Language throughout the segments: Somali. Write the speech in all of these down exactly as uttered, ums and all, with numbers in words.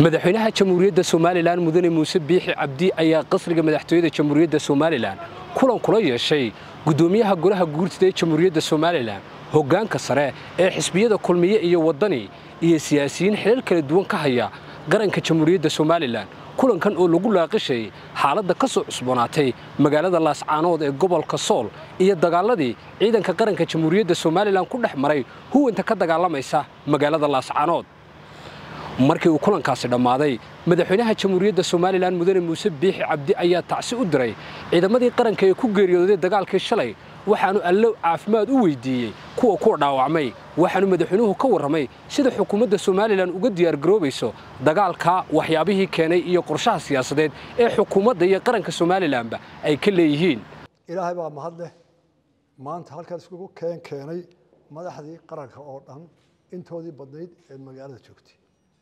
madaxweynaha jamhuuriyadda Soomaaliland mudane Muuse Biixi Cabdi ayaa qasriga madaxtooyada jamhuuriyadda Soomaaliland kulan kula yeeshay gudoomiyaha golaha guurtida ee jamhuuriyadda Soomaaliland hoggaanka sare ee xisbiyada kulmiye iyo wadani iyo siyaasiyiin xilal kala duwan ka haya qaranka jamhuuriyadda Soomaaliland kulankan oo lagu laaqishay xaaladda ka soo cusboonaatay magaalada Laascaanood ee gobolka Sool iyo dagaaladii ciidanka qaranka jamhuuriyadda Soomaaliland ku dhex maray huwanta ka dagaalamaysa magaalada Laascaanood markii uu kulankaasi dhamaaday madaxweynaha jamhuuriyadda Soomaaliland mudane Muuse Biixi Cabdi ayaa tacsi u diray ciidamadii qaranka ee ku geeriyooday dagaalkii shalay waxaanu allow caafimaad u weydiiyay kuwa ku dhaawacmay waxaanu madaxweynuhu ka warramay sida xukuumadda Soomaaliland uga diyaar garoobayso dagaalka waxyaabihii keenay iyo qorshaha siyaasadeed ee xukuumadda iyo qaranka Soomaalilandba ay ka leeyihiin ilaahay baa mahad leh maanta halkan isku keen keenay madaxdii qaranka oo dhan intoodii badnayd ee magaalada joogtay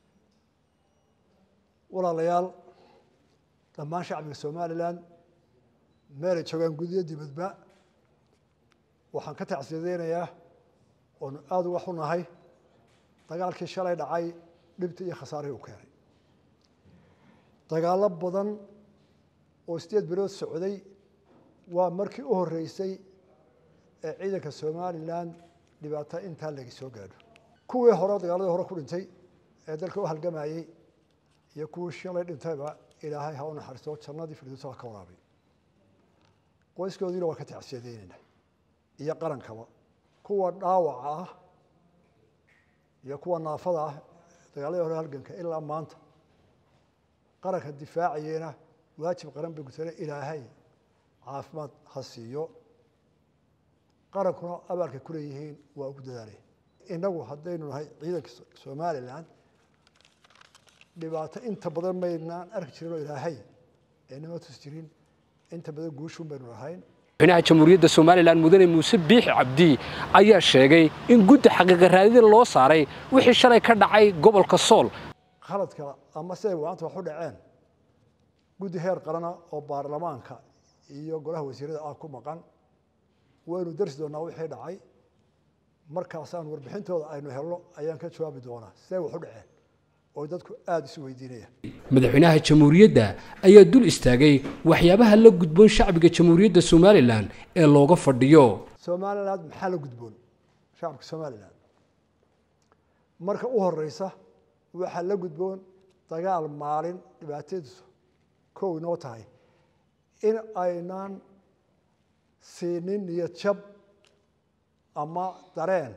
walaalayaal dhammaan shacbiga Soomaaliland meel ay joogaan gudiga dibadba waxaan ka tacsiyadeynayaa oo aad uga xunahay dagaalkii shalay dhacay dhibta iyo khasaarihii uu keenay dagaalo badan oo sideed bilood socday waa markii u horeysay ee ciidanka Soomaaliland dhibaato inta laga soo gaadho kuwii hore dagaaladii hore ku dhintay ee dalka u halgamayay iyo kuwii shalay dhintayba ilaahay ha u naxariisto jannadii firdawsa ka waraabay qoyskoodiina waa ka tacsiyadeynayna iyo qarankaba kuwa dhaawaca ah iyo kuwa naafada ah dagaaladii hore halganka ilaa maanta qaranka difaaciyena waajib qaran bay gutanay ilaahay caafimaad ha siiyo qarankuna abaalka ku leeyihiin waa ugu dadaalay inagu haddaynu nahay ciidanka Soomaaliland dhibaato inta badan maynaan arki jirin oo ilaahay ee nima tus jirin inta badan guushu baynu lahayn madaxweynaha jamhuuriyadda Soomaaliland mudane Muuse Biixi Cabdi ayaa sheegay in guddi xaqiiqo raadin loo saaray wixii shalay ka dhacay gobolka Sool khaladka ama say waanta wax u dhaceen guddi heer qaran oo baarlamaanka iyo golaha wasiirada ah ku maqan waynu darsi doonaa wixii dhacay markaas aan warbixintooda aynu helno ayaan ka jawaabi doonaa say wax u dhaceen oo dadku aad isu weydiinayaan madaxweynaha jamhuuriyadda ayaa dul istaagay waxyaabaha la gudboon shacbiga jamhuuriyadda Soomaaliland ee looga fadhiyo Soomaaliland maxaa la gudboon shacabka Soomaaliland marka u horeysa waxa la gudboon dagaal maalin dhibaatadiisu koow inoo tahay in aynaan siinin niyad jab ama dareen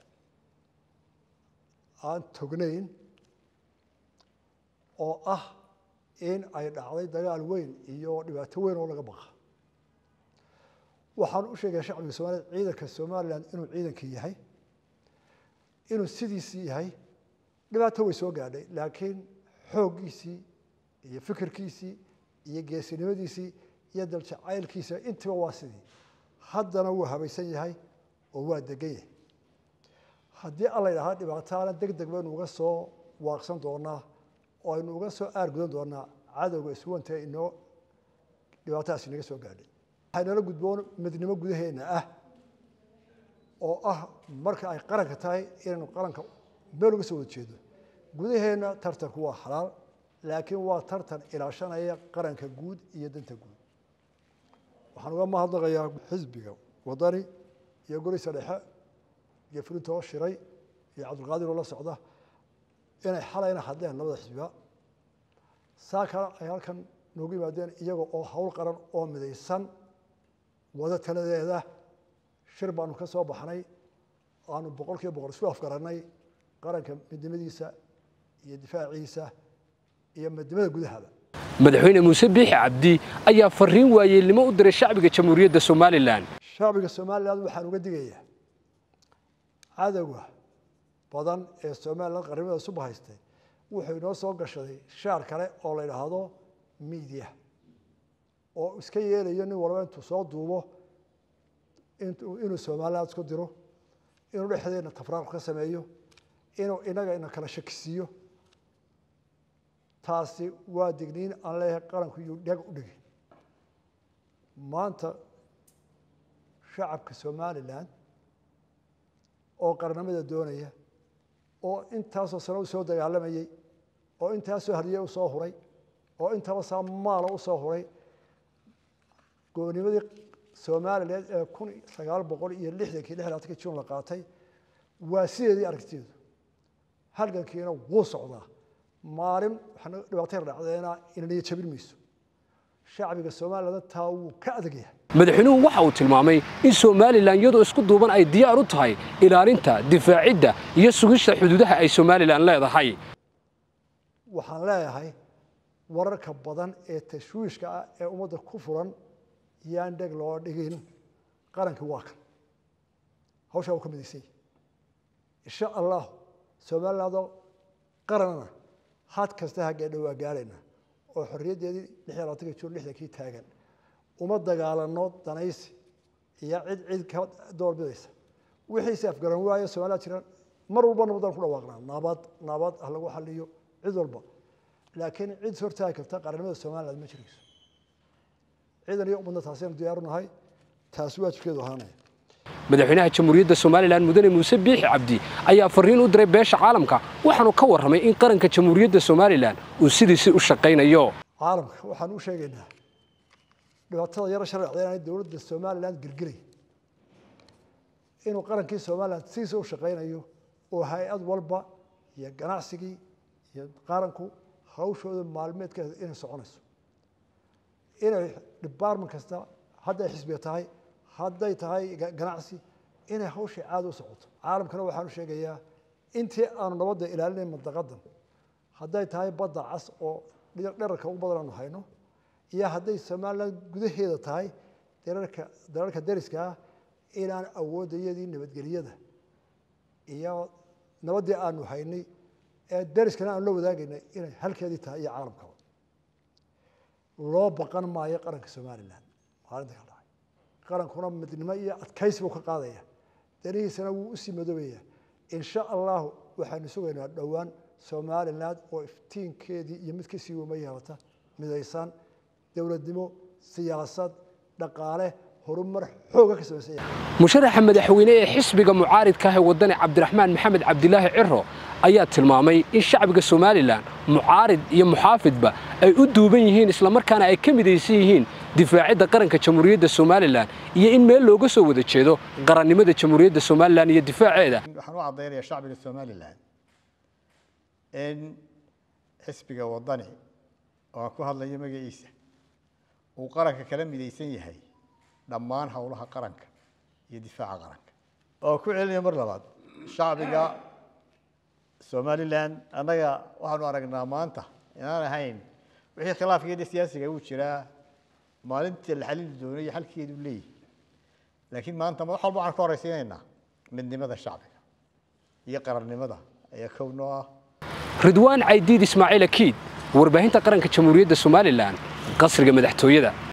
aan tognayn oo ah in ay dhacday dagaal weyn iyo dhibaato weyn oo laga baqa waxaan u sheegay shacbiga Soomaaliland ciidanka Soomaaliland inuu ciidankii yahay inuu sidiisii yahay dhibaato way soo gaadhay laakiin xooggiisii iyo fikirkiisii iyo geesinimadiisii iyo daljacaylkiisa intiba waa sidii haddana wuu habaysan yahay oo waa degan yahay haddii alla yidhaahdo dhibaatana degdeg baynu uga soo waaqsan doonaa oo aynu uga soo aargudan doonaa cadowga iswanta inoo dhibaatadaas inaga soo gaadhay waxaynala gudboon midnimo gudaheena ah oo ah marka ay qaranka tahay inaynu qaranka meel uga soo wada jeedo gudaheena tartanku waa xalaal laakiin waa tartan ilaashanaya qaranka guud iyo danta guud waxaan uga mahadnaqayaa xisbiga wadani iyo golihiisa dhexe iyo fulintoo shiray iyo cabdulqaadir oo la socda inay xalayna hadleen labada xisbiga saaka ay halkan noogu yimaadeen iyaga oo hawl qaran oo midaysan wada taladeeda shir baanu ka soo baxnay aanu boqolkiiba boqol isku afgaranay qaranka midnimadiisa iyo difaaciisa iyo midnimada gudahaba madaxweyne Muuse Biixi Cabdi ayaa fariin waayeelnimo u diray shacbiga jamhuuriyadda Soomaaliland shacbiga Soomaaliland waxaan uga digayaa cadawga badan ee Soomaaliland qaramada soo bahaystay wuxuu inoo soo gashaday shaar kale oo la yiraahdo media oo iska yeelayo nin walba intuu soo duubo intuu inuu Soomaaliland isku diro inuu dhexdeena tafraaq ka sameeyo inuu inaga ina kala shakisiyo taasi waa digniin aan leeyahay qaranku iyo dhag u dhigay maanta shacabka Soomaaliland oo qarnamada doonaya oo intaasoo sano soo dagaalamayay oo intaa soo hariyay u soo huray oo intaba saamaala u soo huray goonimadii Soomaaliland ee kun sagaal boqol iyo lixdan kii lixdan kii June la qaatay waa sideedii aragtidu halgankiina wuu socdaa maalin waxaan dhibaato dhacdayna inay jabin mayso shacbiga Soomaaliland taa uu ka adagaya madaxweynuhu waxa uu tilmaamay in Soomaaliland iyadoo isku duuban ay diyaar u tahay ilaalinta difaacidda iyo sugista xuduudaha ay Soomaaliland leedahay waxaan leeyahay wararka badan ee tashwiishka ah ee ummadda ku furan yaan dhag loo dhigin qaranka waa kan hawsha uu ka midisay insha Allah Soomaaliland qaranna had kasta ha gaadho waa gaarayna oo xorriyadeedii lix iyo labaatan June lixdan kii taagan uma dagaalano danaysi iyo cid cid ka doorbidaysa wixii saaf garan waayo Soomaaliland jiran mar walba nabadan ku dhawaaqnaa nabad nabad ah lagu xaliyo cid walba laakiin cid sortaa karta qaranimada Soomaaliland ma jirayso ciidan iyo ummadda taasina diyaar u nahay taas waajibkeedu ahaanay madaxweynaha jamhuuriyadda Soomaaliland mudane Muuse Biixi Cabdi ayaa fariin u diray beesha caalamka waxaanu ka warramay in qaranka jamhuuriyadda Soomaaliland uu sidiisii u shaqeynayo caalamka waxaan u sheegaynaa dhibaatada yar sharciyeed ee dawladda Soomaaliland girgiray inuu qarankii Soomaaliland sidiisii u shaqeynayo oo hay'ad walba iyo ganacsigii iyo qaranku hawshooda maalmeedka inay soconayso inay department kasta hadday xisbiga tahay hadday tahay ganacsi inay hawsha caad u socoto caalamkana waxaan u sheegayaa intii aanu nabadda ilaalinay mantaqadan hadday tahay badda cas oo dherarka ugu badan aanu hayno iyo hadday Soomaaliland gudaheeda tahay dherarka dherarka deriska ah inaan awoodayadii nabadgeliyada iyo nabadii aanu haynay ee deriskana aan la wadaagaynay inay halkeedii tahay iyo caalamka loo baqan maayo qaranka Soomaaliland maalinta kale qarankuna midnimo iyo adkaysi buu ka qaadaya dariisana wuu u sii madoobaya insha Allah waxaan sugaynaa dhawaan Soomaaliland oo iftiinkeedii iyo mid ka sii wama yeelata midaysan dawladnimo siyaasad dhaqaale horumar xoog ka sameeyay musharaxa madaxweyne ee xisbiga mucaaridka ah wadani Cabdiraxmaan Maxamed Cabdilaahi Cirro ayaa tilmaamay in shacbiga Soomaaliland mucaarid iyo muxaafidba ay u duuban yihiin isla markaana ay ka midaysan yihiin difaacidda qaranka jamhuuriyadda Soomaaliland iyo in meel looga soo wada jeedo qarannimada jamhuuriyadda Soomaaliland iyo difaaceeda waxaan u cadeynayaa shacbiga Soomaaliland in xisbiga wadani oo ku hadlaya magaciisa uu qaranka kala midaysan yahay dhammaan hawlaha qaranka iyo difaaca qaranka oo ku celinaya mar labaad shacbiga Soomaaliland anaga waxaanu aragnaa maanta inaan ahayn wixii khilaafkeeda siyaasiga uu jiraa maalintii la xalin doonay halkeedu leeyahay laakiin maanta ma waxba aan ka horeysiinayna midnimada shacbiga iyo qarannimada ayaa kowno ah Ridwaan Caydiid Ismaaciil Akiid warbaahinta qaranka jamhuuriyadda Soomaaliland qasriga madaxtooyada